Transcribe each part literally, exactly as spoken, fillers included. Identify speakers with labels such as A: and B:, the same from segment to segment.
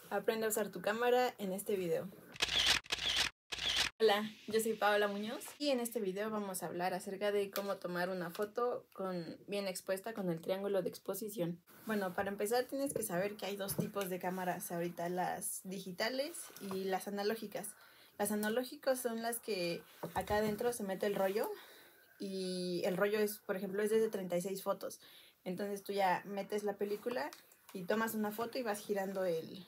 A: Aprende a usar tu cámara en este video. Hola, yo soy Paola Muñoz y en este video vamos a hablar acerca de cómo tomar una foto con, bien expuesta con el triángulo de exposición. Bueno, para empezar tienes que saber que hay dos tipos de cámaras ahorita, las digitales y las analógicas. Las analógicas son las que acá adentro se mete el rollo y el rollo es, por ejemplo, es desde treinta y seis fotos. Entonces tú ya metes la película y tomas una foto y vas girando el...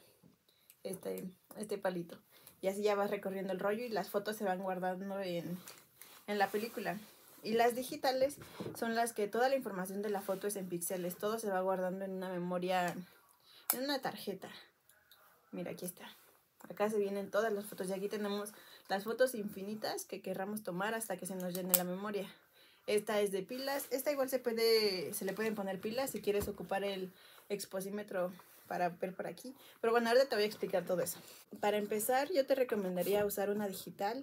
A: Este, este palito y así ya vas recorriendo el rollo y las fotos se van guardando en, en la película. Y las digitales son las que toda la información de la foto es en píxeles, todo se va guardando en una memoria, en una tarjeta. Mira, aquí está, acá se vienen todas las fotos y aquí tenemos las fotos infinitas que querramos tomar hasta que se nos llene la memoria. Esta es de pilas, esta igual se puede, se le pueden poner pilas si quieres ocupar el exposímetro para ver por aquí, pero bueno, ahora te voy a explicar todo eso. Para empezar, yo te recomendaría usar una digital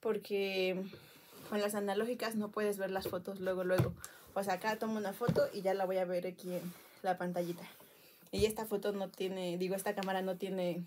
A: porque con las analógicas no puedes ver las fotos luego luego. O sea, acá tomo una foto y ya la voy a ver aquí en la pantallita. Y esta foto no tiene, digo, esta cámara no tiene,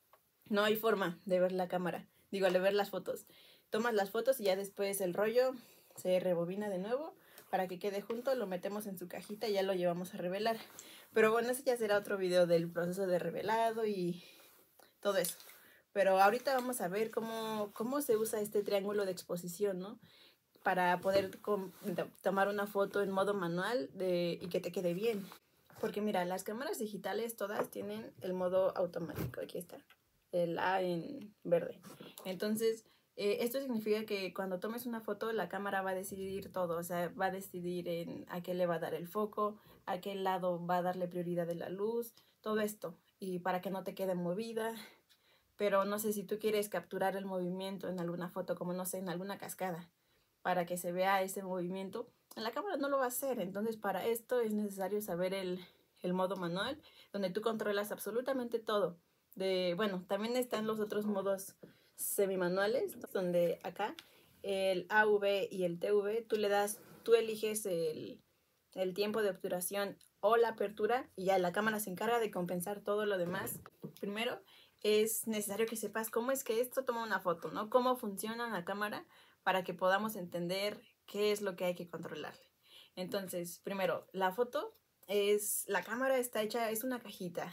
A: no hay forma de ver la cámara, digo, de ver las fotos. Tomas las fotos y ya después el rollo se rebobina de nuevo para que quede junto, lo metemos en su cajita y ya lo llevamos a revelar. Pero bueno, ese ya será otro video del proceso de revelado y todo eso. Pero ahorita vamos a ver cómo, cómo se usa este triángulo de exposición, ¿no? Para poder tomar una foto en modo manual de, y que te quede bien. Porque mira, las cámaras digitales todas tienen el modo automático. Aquí está, el A en verde. Entonces, eh, esto significa que cuando tomes una foto, la cámara va a decidir todo. O sea, va a decidir en a qué le va a dar el foco, a qué lado va a darle prioridad de la luz, todo esto. Y para que no te quede movida. Pero no sé si tú quieres capturar el movimiento en alguna foto, como no sé, en alguna cascada, para que se vea ese movimiento. En la cámara no lo va a hacer, entonces para esto es necesario saber el, el modo manual, donde tú controlas absolutamente todo. De, bueno, también están los otros modos semimanuales, donde acá el A V y el T V, tú le das, tú eliges el, el tiempo de obturación o la apertura y ya la cámara se encarga de compensar todo lo demás. Primero es necesario que sepas cómo es que esto toma una foto, ¿no? Cómo funciona la cámara para que podamos entender qué es lo que hay que controlarle. Entonces, primero, la foto es, la cámara está hecha, es una cajita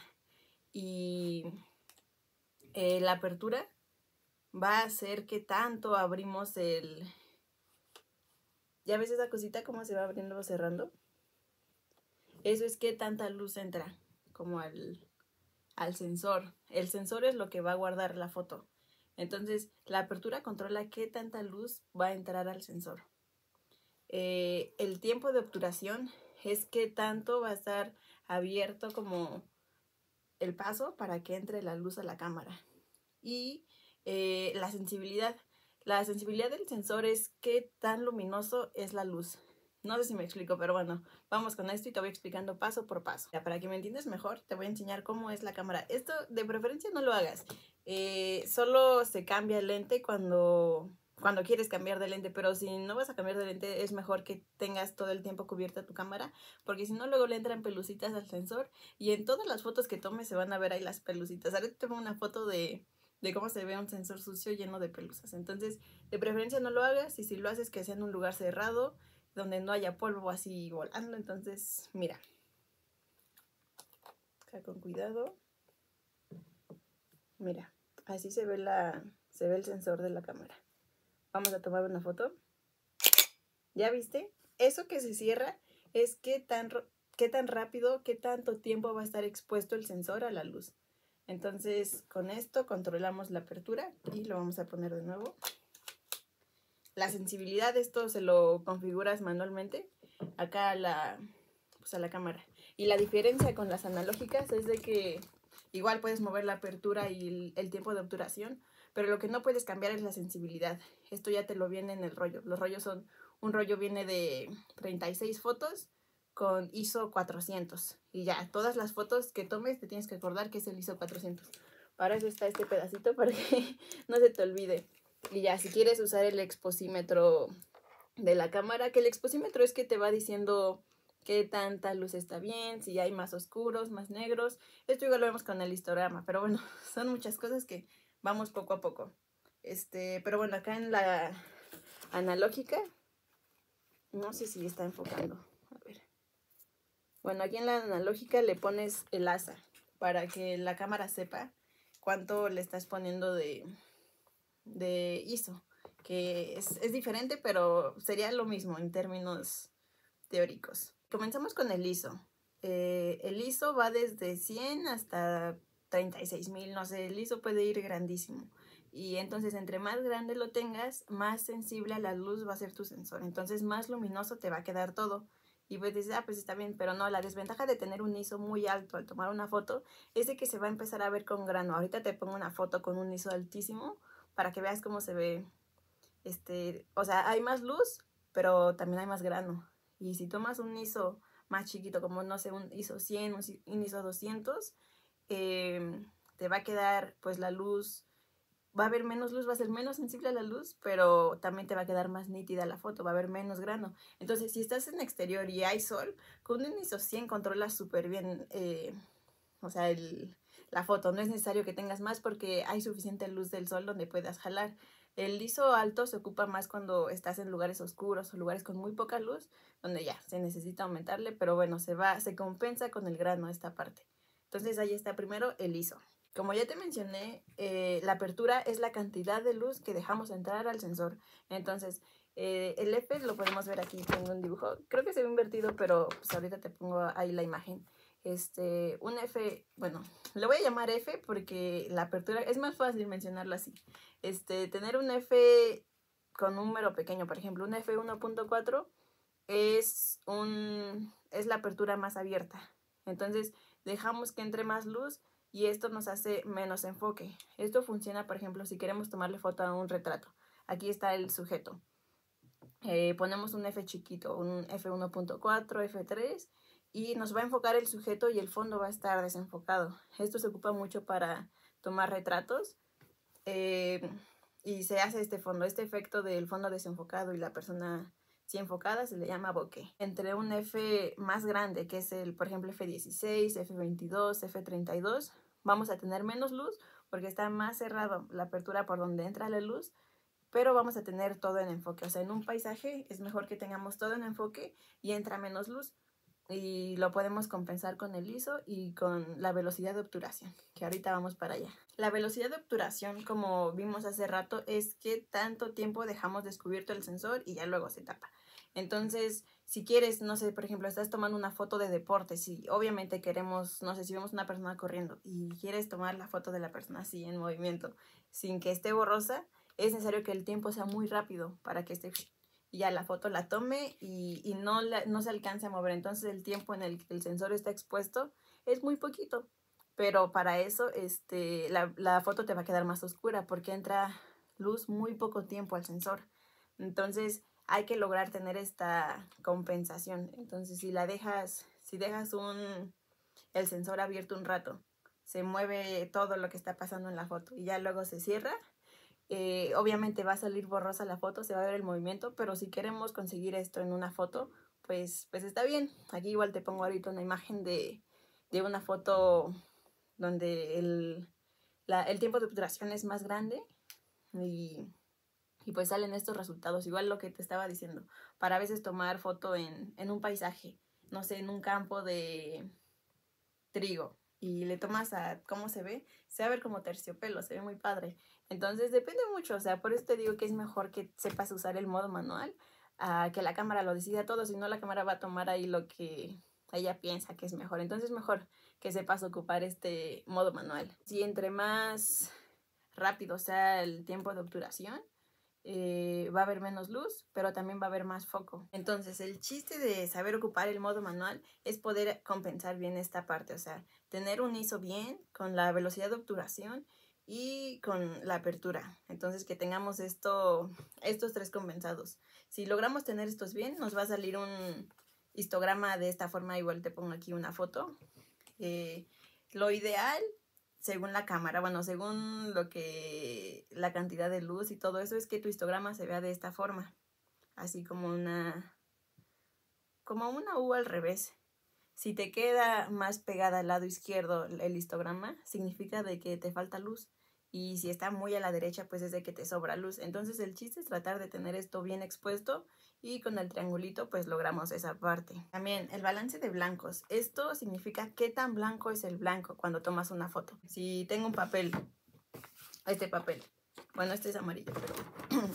A: y eh, la apertura va a hacer que tanto abrimos el... ¿Ya ves esa cosita cómo se va abriendo o cerrando? Eso es que tanta luz entra como al, al sensor. El sensor es lo que va a guardar la foto. Entonces, la apertura controla qué tanta luz va a entrar al sensor. Eh, el tiempo de obturación es qué tanto va a estar abierto como el paso para que entre la luz a la cámara. Y eh, la sensibilidad. La sensibilidad del sensor es qué tan luminoso es la luz. No sé si me explico, pero bueno, vamos con esto y te voy explicando paso por paso. Ya, para que me entiendas mejor, te voy a enseñar cómo es la cámara. Esto de preferencia no lo hagas. Eh, solo se cambia el lente cuando, cuando quieres cambiar de lente, pero si no vas a cambiar de lente es mejor que tengas todo el tiempo cubierta tu cámara, porque si no luego le entran pelucitas al sensor y en todas las fotos que tomes se van a ver ahí las pelucitas. Ahora te tomo una foto de... de cómo se ve un sensor sucio lleno de pelusas. Entonces, de preferencia no lo hagas y si lo haces que sea en un lugar cerrado, donde no haya polvo así volando. Entonces, mira. Acá con cuidado. Mira, así se ve, la, se ve el sensor de la cámara. Vamos a tomar una foto. ¿Ya viste? Eso que se cierra es qué tan, qué tan rápido, qué tanto tiempo va a estar expuesto el sensor a la luz. Entonces, con esto controlamos la apertura y lo vamos a poner de nuevo. La sensibilidad de esto se lo configuras manualmente acá a la, pues a la cámara. Y la diferencia con las analógicas es de que igual puedes mover la apertura y el, el tiempo de obturación, pero lo que no puedes cambiar es la sensibilidad. Esto ya te lo viene en el rollo. Los rollos son, un rollo viene de treinta y seis fotos con I S O cuatrocientos. Y ya, todas las fotos que tomes te tienes que acordar que es el I S O cuatrocientos. Para eso está este pedacito, para que no se te olvide. Y ya, si quieres usar el exposímetro de la cámara, que el exposímetro es que te va diciendo qué tanta luz está bien, si hay más oscuros, más negros. Esto igual lo vemos con el histograma, pero bueno, son muchas cosas que vamos poco a poco. Este, pero bueno, acá en la analógica, no sé si está enfocando. A ver. Bueno, aquí en la analógica le pones el asa para que la cámara sepa cuánto le estás poniendo de, de I S O, que es, es diferente, pero sería lo mismo en términos teóricos. Comenzamos con el I S O. Eh, el I S O va desde cien hasta treinta y seis mil, no sé, el I S O puede ir grandísimo. Y entonces entre más grande lo tengas, más sensible a la luz va a ser tu sensor. Entonces más luminoso te va a quedar todo. Y pues dices, ah, pues está bien, pero no, la desventaja de tener un I S O muy alto al tomar una foto es de que se va a empezar a ver con grano. Ahorita te pongo una foto con un I S O altísimo para que veas cómo se ve. Este, o sea, hay más luz, pero también hay más grano. Y si tomas un I S O más chiquito, como no sé, un I S O cien, un I S O doscientos, eh, te va a quedar pues la luz, va a haber menos luz, va a ser menos sensible a la luz, pero también te va a quedar más nítida la foto, va a haber menos grano. Entonces, si estás en exterior y hay sol, con un I S O cien controlas súper bien, eh, o sea, el, la foto. No es necesario que tengas más porque hay suficiente luz del sol donde puedas jalar. El I S O alto se ocupa más cuando estás en lugares oscuros o lugares con muy poca luz, donde ya se necesita aumentarle, pero bueno, se va, se compensa con el grano esta parte. Entonces ahí está primero el I S O. Como ya te mencioné, eh, la apertura es la cantidad de luz que dejamos entrar al sensor. Entonces, eh, el F lo podemos ver aquí, tengo un dibujo. Creo que se ve invertido, pero pues ahorita te pongo ahí la imagen. Este, un F, bueno, le voy a llamar F porque la apertura es más fácil mencionarlo así. Este, tener un F con un número pequeño, por ejemplo, un F uno punto cuatro es, un, es la apertura más abierta. Entonces, dejamos que entre más luz y esto nos hace menos enfoque. Esto funciona, por ejemplo, si queremos tomarle foto a un retrato. Aquí está el sujeto. Eh, ponemos un F chiquito, un F uno punto cuatro, F tres, y nos va a enfocar el sujeto y el fondo va a estar desenfocado. Esto se ocupa mucho para tomar retratos eh, y se hace este fondo, este efecto del fondo desenfocado y la persona sí enfocada se le llama bokeh. Entre un F más grande, que es el, por ejemplo, F dieciséis, F veintidós, F treinta y dos, vamos a tener menos luz porque está más cerrado la apertura por donde entra la luz, pero vamos a tener todo en enfoque. O sea, en un paisaje es mejor que tengamos todo en enfoque y entra menos luz. Y lo podemos compensar con el I S O y con la velocidad de obturación, que ahorita vamos para allá. La velocidad de obturación, como vimos hace rato, es que tanto tiempo dejamos descubierto el sensor y ya luego se tapa. Entonces, si quieres, no sé, por ejemplo, estás tomando una foto de deporte, si obviamente queremos, no sé, si vemos una persona corriendo y quieres tomar la foto de la persona así en movimiento, sin que esté borrosa, es necesario que el tiempo sea muy rápido para que esté... y ya la foto la tome y, y no, la, no se alcance a mover. Entonces el tiempo en el que el sensor está expuesto es muy poquito. Pero para eso este, la, la foto te va a quedar más oscura porque entra luz muy poco tiempo al sensor. Entonces hay que lograr tener esta compensación. Entonces si la dejas, si dejas un, el sensor abierto un rato, se mueve todo lo que está pasando en la foto y ya luego se cierra. Eh, obviamente va a salir borrosa la foto, se va a ver el movimiento, pero si queremos conseguir esto en una foto, pues, pues está bien. Aquí igual te pongo ahorita una imagen de, de una foto donde el, la, el tiempo de obturación es más grande y, y pues salen estos resultados. Igual lo que te estaba diciendo, para a veces tomar foto en, en un paisaje, no sé, en un campo de trigo, y le tomas a cómo se ve, se va a ver como terciopelo, se ve muy padre. Entonces depende mucho, o sea, por eso te digo que es mejor que sepas usar el modo manual a que la cámara lo decida todo, si no la cámara va a tomar ahí lo que ella piensa que es mejor. Entonces mejor que sepas ocupar este modo manual. Si entre más rápido sea el tiempo de obturación, Eh, va a haber menos luz, pero también va a haber más foco. Entonces el chiste de saber ocupar el modo manual es poder compensar bien esta parte, o sea, tener un I S O bien con la velocidad de obturación y con la apertura. Entonces que tengamos esto, estos tres compensados. Si logramos tener estos bien, nos va a salir un histograma de esta forma. Igual te pongo aquí una foto. Eh, lo ideal, según la cámara, bueno, según lo que la cantidad de luz y todo eso, es que tu histograma se vea de esta forma, así como una como una U al revés. Si te queda más pegada al lado izquierdo el histograma, significa de que te falta luz. Y si está muy a la derecha, pues es de que te sobra luz. Entonces el chiste es tratar de tener esto bien expuesto y con el triangulito pues logramos esa parte. También el balance de blancos. Esto significa qué tan blanco es el blanco cuando tomas una foto. Si tengo un papel, este papel, bueno, este es amarillo, pero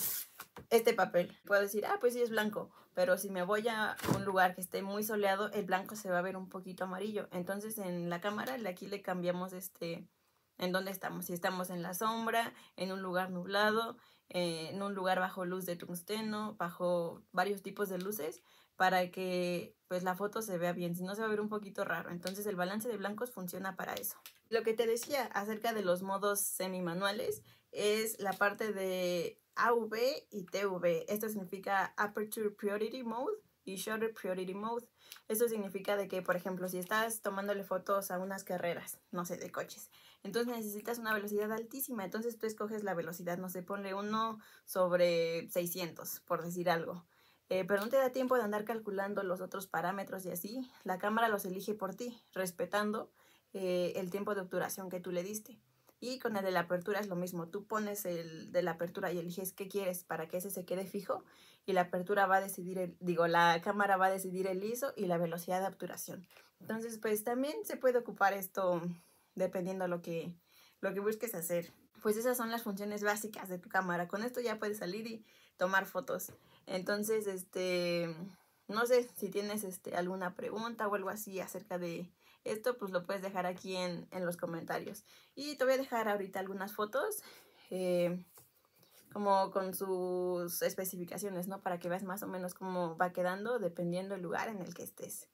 A: este papel, puedo decir, ah, pues sí es blanco. Pero si me voy a un lugar que esté muy soleado, el blanco se va a ver un poquito amarillo. Entonces en la cámara aquí le cambiamos este... en dónde estamos, si estamos en la sombra, en un lugar nublado, eh, en un lugar bajo luz de tungsteno, bajo varios tipos de luces, para que pues la foto se vea bien, si no se va a ver un poquito raro. Entonces el balance de blancos funciona para eso. Lo que te decía acerca de los modos semimanuales es la parte de A V y T V. Esto significa Aperture Priority Mode y Shutter Priority Mode. Esto significa de que, por ejemplo, si estás tomándole fotos a unas carreras, no sé, de coches, entonces necesitas una velocidad altísima, entonces tú escoges la velocidad, no sé, ponle uno sobre seiscientos, por decir algo. Eh, pero no te da tiempo de andar calculando los otros parámetros y así. La cámara los elige por ti, respetando eh, el tiempo de obturación que tú le diste. Y con el de la apertura es lo mismo, tú pones el de la apertura y eliges qué quieres para que ese se quede fijo y la apertura va a decidir, el, digo, la cámara va a decidir el I S O y la velocidad de obturación. Entonces, pues también se puede ocupar esto dependiendo lo que, lo que busques hacer. Pues esas son las funciones básicas de tu cámara. Con esto ya puedes salir y tomar fotos. Entonces, este, no sé si tienes este, alguna pregunta o algo así acerca de esto, pues lo puedes dejar aquí en, en los comentarios. Y te voy a dejar ahorita algunas fotos, eh, como con sus especificaciones, ¿no? Para que veas más o menos cómo va quedando dependiendo del lugar en el que estés.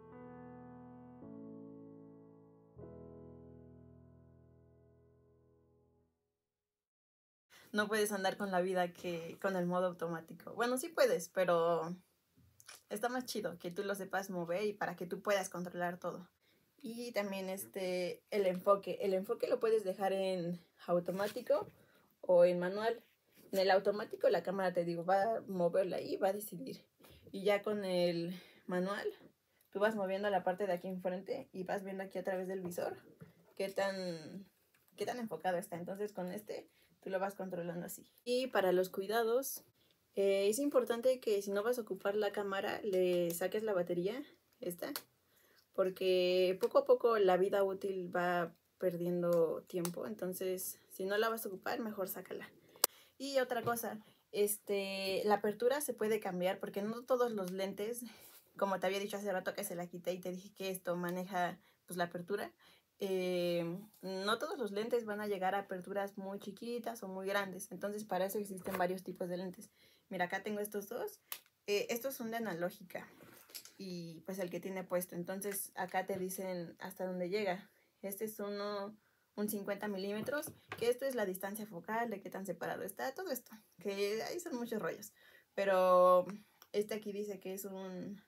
A: No puedes andar con la vida que con el modo automático. Bueno, sí puedes, pero está más chido que tú lo sepas mover y para que tú puedas controlar todo. Y también este, el enfoque. El enfoque lo puedes dejar en automático o en manual. En el automático la cámara, te digo, va a moverla y va a decidir. Y ya con el manual, tú vas moviendo la parte de aquí enfrente y vas viendo aquí a través del visor qué tan, qué tan enfocado está. Entonces con este tú lo vas controlando así. Y para los cuidados, eh, es importante que si no vas a ocupar la cámara, le saques la batería, esta, porque poco a poco la vida útil va perdiendo tiempo. Entonces, si no la vas a ocupar, mejor sácala. Y otra cosa, este, la apertura se puede cambiar porque no todos los lentes, como te había dicho hace rato que se la quité y te dije que esto maneja pues la apertura, eh, no todos los lentes van a llegar a aperturas muy chiquitas o muy grandes. Entonces para eso existen varios tipos de lentes. Mira, acá tengo estos dos. Eh, estos son de analógica y pues el que tiene puesto. Entonces acá te dicen hasta dónde llega. Este es uno, un cincuenta milímetros, que esto es la distancia focal, de qué tan separado está, todo esto. Que ahí son muchos rollos. Pero este aquí dice que es un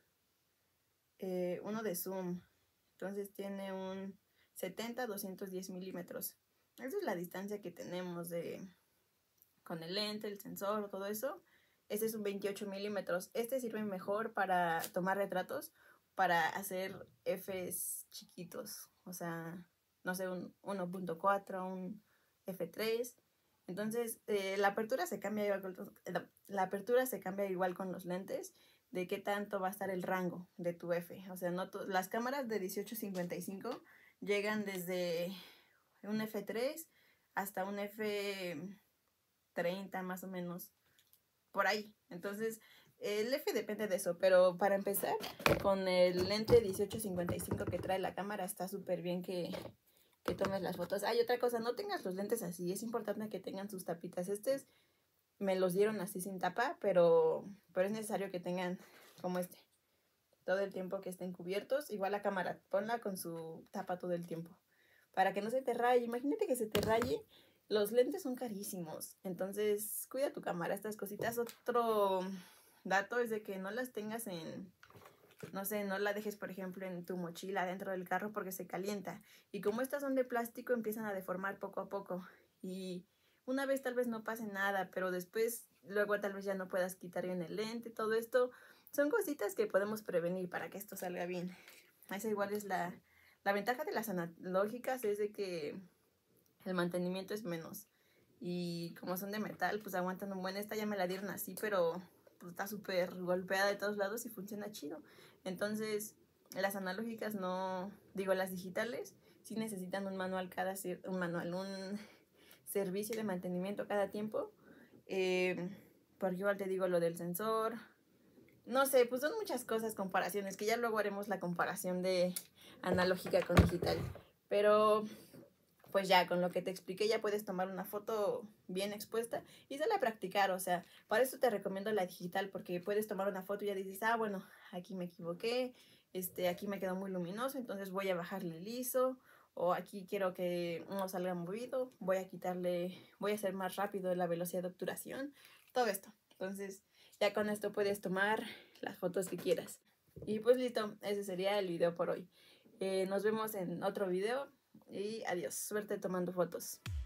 A: eh, uno de zoom. Entonces tiene un setenta a doscientos diez milímetros. Esa es la distancia que tenemos de con el lente, el sensor, todo eso. Este es un veintiocho milímetros. Este sirve mejor para tomar retratos, para hacer Fs chiquitos. O sea, no sé, un uno punto cuatro, un efe tres. Entonces, eh, la apertura se cambia igual con, la apertura se cambia igual con los lentes, de qué tanto va a estar el rango de tu F. O sea, no las cámaras de dieciocho cincuenta y cinco llegan desde un efe tres hasta un efe treinta más o menos, por ahí. Entonces, el F depende de eso, pero para empezar, con el lente dieciocho cincuenta y cinco que trae la cámara, está súper bien que, que tomes las fotos. Hay otra cosa, no tengas los lentes así, es importante que tengan sus tapitas. Estos me los dieron así sin tapa, pero, pero es necesario que tengan como este, todo el tiempo que estén cubiertos. Igual la cámara, ponla con su tapa todo el tiempo, para que no se te raye. Imagínate que se te raye. Los lentes son carísimos, entonces cuida tu cámara, estas cositas. Otro dato es de que no las tengas en, no sé, no la dejes por ejemplo en tu mochila dentro del carro porque se calienta. Y como estas son de plástico empiezan a deformar poco a poco. Y una vez tal vez no pase nada, pero después luego tal vez ya no puedas quitar bien el lente, todo esto. son cositas que podemos prevenir para que esto salga bien. Esa igual es la, la ventaja de las analógicas, es de que el mantenimiento es menos. Y como son de metal, pues aguantan un buen. Esta ya me la dieron así, pero pues está súper golpeada de todos lados y funciona chido. Entonces, las analógicas no, digo, las digitales sí necesitan un manual cada, un manual, un servicio de mantenimiento cada tiempo. Eh, porque igual te digo lo del sensor. No sé, pues son muchas cosas, comparaciones, que ya luego haremos la comparación de analógica con digital. Pero pues ya con lo que te expliqué ya puedes tomar una foto bien expuesta y sale a practicar. O sea, para eso te recomiendo la digital, porque puedes tomar una foto y ya dices, ah, bueno, aquí me equivoqué, este, aquí me quedó muy luminoso, entonces voy a bajarle el I S O, o aquí quiero que no salga movido, voy a quitarle, voy a hacer más rápido la velocidad de obturación, todo esto. Entonces ya con esto puedes tomar las fotos que quieras. Y pues listo, ese sería el video por hoy. Eh, nos vemos en otro video. Y adiós, suerte tomando fotos.